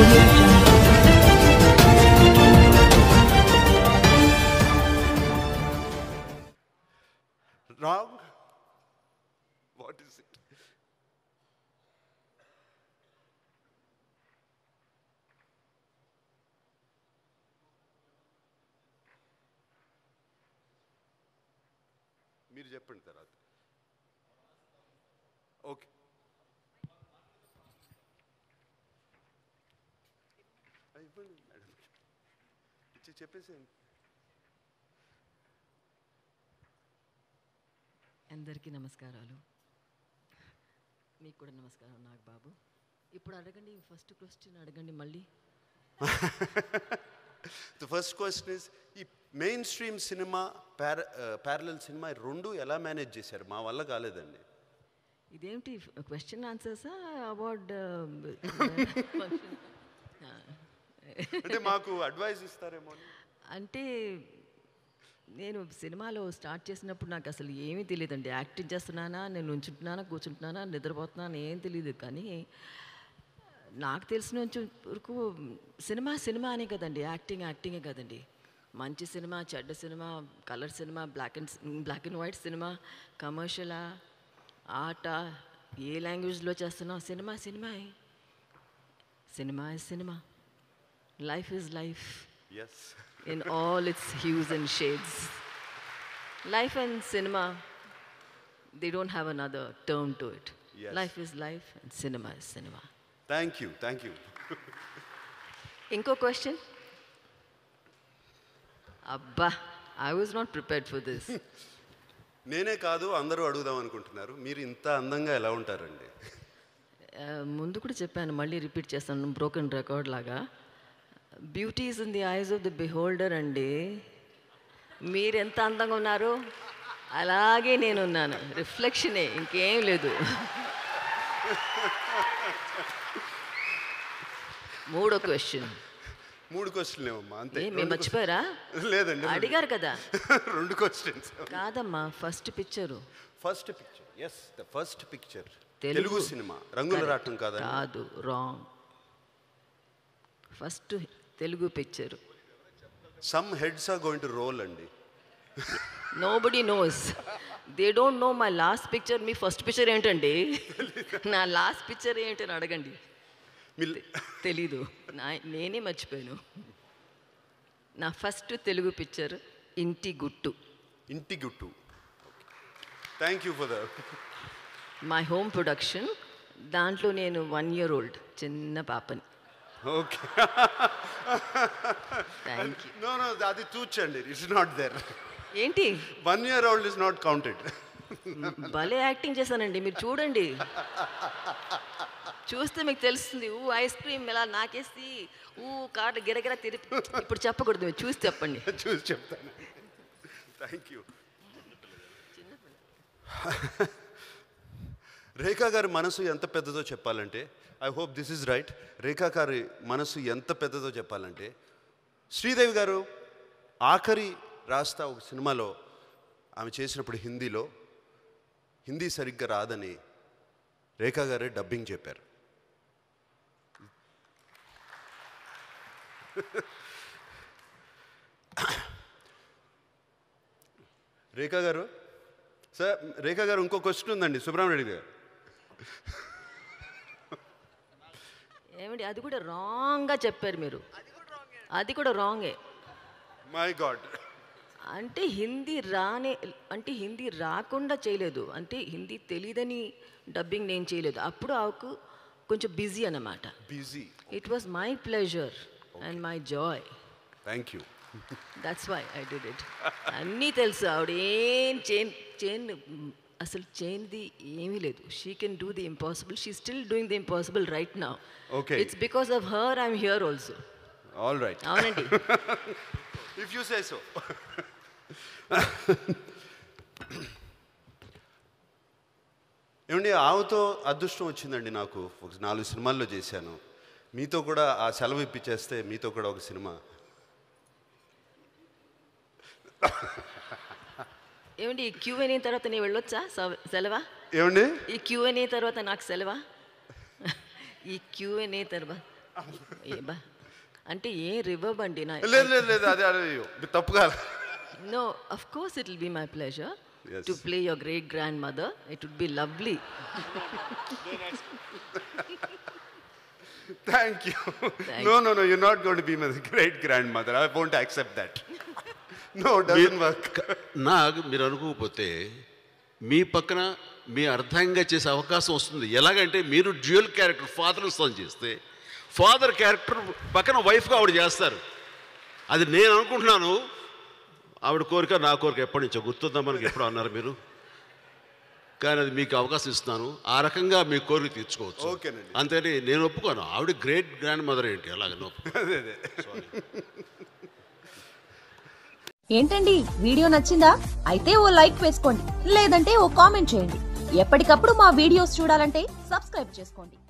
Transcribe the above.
Audio Jungle. Wrong? What is it? మీరు చెప్పండి తర్వాత. ఓకే. ఇవ్వండి మేడం, ఇచ్చి చెప్పేసేయండి. అందరికీ నమస్కారాలు. మీకు కూడా నమస్కారం నాగబాబు. ఇప్పుడు అడగండి, ఫస్ట్ క్వశ్చన్ అడగండి మళ్ళీ. The first question is, ఈ main stream cinema parallel cinema రెండు ఎలా మేనేజ్ చేశారు? మా వల్ల కాలేదండి. ఇదేమిటి క్వశ్చన్ ఆన్సర్సా అవార్డ్? అంటే మాకు అడ్వైస్ ఇస్తారేమో. అంటే నేను సినిమాలో స్టార్ట్ చేసినప్పుడు నాకు అసలు ఏమీ తెలియదండి. యాక్టింగ్ చేస్తున్నానా, నేను నుంచుంటున్నానా, కూర్చుంటున్నానా, నిద్రపోతున్నానా ఏం తెలియదు. కానీ నాకు తెలిసిన వరకు సినిమా అనే కదండి, యాక్టింగే కదండి. మంచి సినిమా, చెడ్డ cinema, colour cinema, black and white cinema, కమర్షియలా, ఆట, ఏ లాంగ్వేజ్లో చేస్తున్నాం, cinema is cinema. Life is life. Yes. In all its hues and shades. Life and cinema, they don't have another term to it. Yes. Life is life and cinema is cinema. Thank you. Inko question? Abba, I was not prepared for this. నేనే కాదు అందరూ అడుగుదాం అనుకుంటున్నారు. మీరు ఇంత అందంగా ఎలా ఉంటారండి? ముందు కూడా చెప్పాను, మళ్ళీ రిపీట్ చేస్తాను, బ్రోకెన్ రికార్డ్ లాగా. Beauty is in the eyes of the beholder అండి. మీరు ఎంత అందంగా ఉన్నారు అలాగే నేనున్నాను, రిఫ్లెక్షనే, ఇంకేం లేదు. మూడో క్వశ్చన్. 3 క్వశ్చన్లు ఏమమ్మా? అంతే. మీరు మర్చిపోయారా? లేదండి, అడిగారు కదా. 2 క్వశ్చన్స్ కాదమ్మా, first picture. Yes, the first picture Telugu cinema రంగుల రాటం కాదా? కాదు, wrong. First Telugu picture. Some heads are going to roll అండి. Nobody knows. They don't know my last picture. మీ ఫస్ట్ పిక్చర్ ఏంటండి? నా లాస్ట్ పిక్చర్ ఏంటని అడగండి. తెలీదు, నేనే మర్చిపోయాను. నా ఫస్ట్ తెలుగు పిక్చర్ ఇంటి గుట్టు. Thank you for that. My home production. దాంట్లో నేను 1 year old చిన్న పాపని. ఓకే. Thank you. నో అది చూచండి, ఇట్స్ నాట్ దేర్. ఏంటి 1 year old is not counted. భలే యాక్టింగ్ చేశానండి, మీరు చూడండి. చూస్తే మీకు తెలుస్తుంది. ఐస్ క్రీమ్ ఇలా నాకేసి కార్డు గిరగిర తిరిగి. ఇప్పుడు చెప్పకూడదు, మీరు చూసి చెప్పండి. చూసి చెప్తాను. Thank you. రేఖా గారి మనసు ఎంత పెద్దదో చెప్పాలంటే, I hope this is right. Rekha గారి మనసు ఎంత పెద్దదో చెప్పాలంటే, శ్రీదేవి గారు ఆఖరి రాస్తా ఒక సినిమాలో ఆమె చేసినప్పుడు హిందీ సరిగ్గా రాదని రేఖా గారే డబ్బింగ్ చెప్పారు. రేఖా గారు సార్, రేఖా గారు ఇంకో క్వశ్చన్ ఉందండి సుబ్రహ్మణ్యుడు గారు. ఏమిటి అది కూడా రాంగ్గా చెప్పారు మీరు? అది కూడా రాంగే. My God. అంటే హిందీ రాకుండా చేయలేదు, అంటే హిందీ తెలియదని డబ్బింగ్ నేను చేయలేదు. అప్పుడు ఆకు కొంచెం బిజీ అన్నమాట. It was my pleasure and my joy. Thank you. That's why I did it. అన్నీ తెలుసు ఆవిడ. ఏం చేన్ అసలు చేయింది ఏమీ లేదు. She can do the impossible. She still doing the impossible right now. Okay. It's because of her I'm here also. All right. అవునండి. If you say so. ఏమండి, ఆవుతో అదృష్టం వచ్చిందండి నాకు. 4 సినిమాల్లో చేశాను. మీతో కూడా ఆ సెలవు ఇప్పించేస్తే మీతో కూడా ఒక సినిమా. ఏమండి, ఈ Q&A తర్వాత నేను వెళ్ళొచ్చా సెలవా? ఏమండి, ఈ Q&A తర్వాత నాకు సెలవా? ఈ Q&A తర్వాత అంటే ఏ రివర్బ్ అండి నా లేదు లేదు లేదు అదే అదే తప్పు కాదు. No of course it will be my pleasure Yes. To play your great grand mother. It would be lovely. Thank you. No, you're not going to be my great grandmother. I won't accept that. No, it doesn't work. నాకు మీరు అనుకోకపోతే మీ పక్కన మీ అర్థంగా చేసే అవకాశం వస్తుంది. ఎలాగంటే మీరు డ్యూయల్ క్యారెక్టర్ ఫాదర్ సన్ చేస్తే ఫాదర్ క్యారెక్టర్ పక్కన వైఫ్గా ఆవిడ చేస్తారు. అది నేను అనుకుంటున్నాను. ఆవిడ కోరిక నా కోరిక ఎప్పటి నుంచో గుర్తుందా మనకి ఎప్పుడు అన్నారు మీరు, కానీ అది మీకు అవకాశం ఇస్తున్నాను. ఆ రకంగా మీ కోరిక తీర్చుకోవచ్చు. ఓకేనండి. అంతేని నేను ఒప్పుకోను. ఆవిడ గ్రేట్ గ్రాండ్ మదర్ ఏంటి అలాగే అదే అదే. ఏంటండి వీడియో నచ్చిందా? అయితే ఓ లైక్ వేసుకోండి, లేదంటే ఓ కామెంట్ చేయండి. ఎప్పటికప్పుడు మా వీడియోస్ చూడాలంటే సబ్స్క్రైబ్ చేసుకోండి.